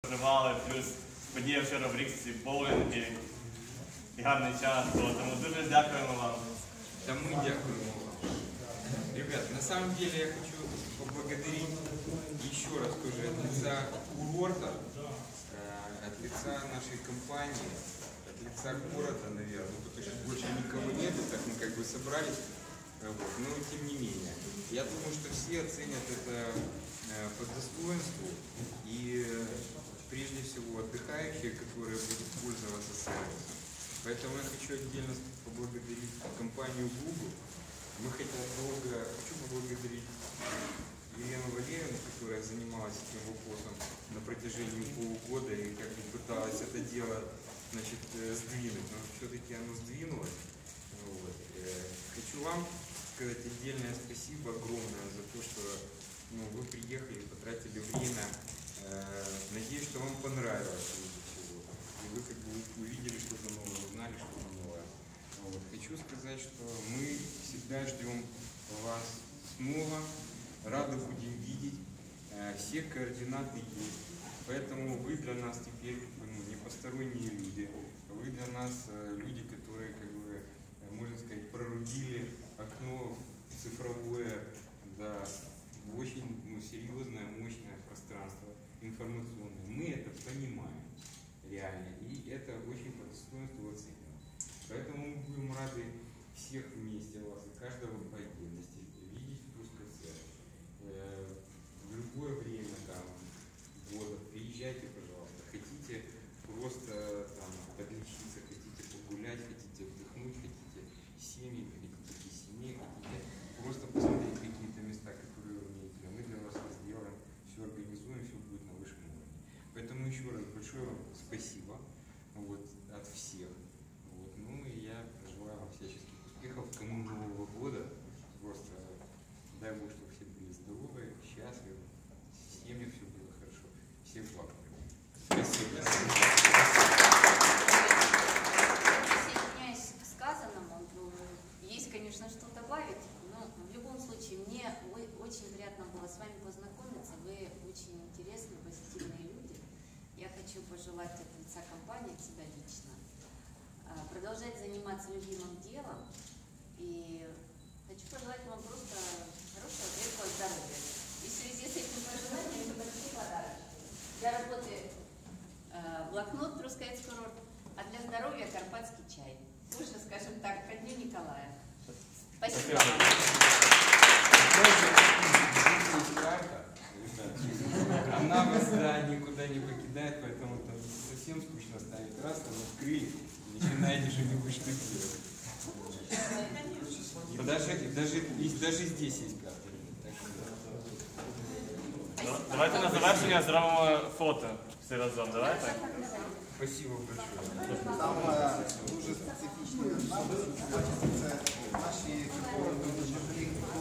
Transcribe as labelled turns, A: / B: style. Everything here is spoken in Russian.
A: Тривали, плюс подія вчора в Ріксі, боулінги і гарний час. Тому дуже дякуємо вам.
B: Да мы дякуем вам. Ребят, на самом деле я хочу поблагодарить еще раз тоже от лица курорта, от лица нашей компании, от лица города, наверное, потому что больше никого нету, так мы как бы собрались, вот, но тем не менее. Я думаю, что все оценят это по достоинству и прежде всего отдыхающие, которые будут пользоваться сервисом. Поэтому я хочу отдельно поблагодарить компанию Google. Хочу поблагодарить Елену Валерьевну, которая занималась этим вопросом на протяжении полугода и как бы пыталась это дело, значит, сдвинуть, но все-таки оно сдвинулось. Вот. Хочу вам сказать отдельное спасибо огромное за то, что вы приехали, потратили время. Надеюсь, что вам понравилось всего. И вы как бы увидели что-то новое, узнали что-то новое. Вот. Хочу сказать, что мы всегда ждем вас снова, рады будем видеть. Все координаты есть. Поэтому вы для нас теперь не посторонние люди. Вы для нас люди, которые, как бы, можно сказать, прорубили окно цифровое, да, в очень серьезное, мощное пространство информационное. Мы это понимаем реально, и это очень по достоинству оценим. Поэтому мы будем рады всех вместе вас, и каждого по отдельности, видеть в Трускавце. В любое время там, года приезжайте, пожалуйста. Хотите просто там подлечиться, хотите погулять, хотите отдохнуть, хотите семьи, хотите семей, хотите просто посмотреть какие-то места, которые вы умеете. Мы для вас это сделаем, все организуем, все будет на высшем уровне. Поэтому еще раз большое вам спасибо от всех. Ну и я желаю вам всяческих успехов в канун Нового года. Просто дай Бог, чтобы все были здоровы, счастливы, в семьях все было хорошо. Всех благ. Спасибо.
C: Присоединяюсь к сказанному. Есть, конечно, что добавить, но в любом случае мне очень приятно было с вами познакомиться. Вы очень интересные, позитивные люди. Я хочу пожелать от лица компании, от себя лично, продолжать заниматься любимым делом. И хочу пожелать вам просто хорошего, крепкого здоровья. И в связи с этим пожеланием небольшие подарочки. Для работы блокнот Трускавец курорт, а для здоровья карпатский чай. Уже, скажем так, ко дню Николая. Спасибо.
B: Она вас никуда не покидает, поэтому там совсем скучно станет. Раз, там открыли, начинаете что-нибудь штуки. Даже здесь есть карта.
A: Давайте на завершення зробимо фото всі разом. Давайте.
B: Спасибо большое.
D: Там дуже специфічні написи, це наші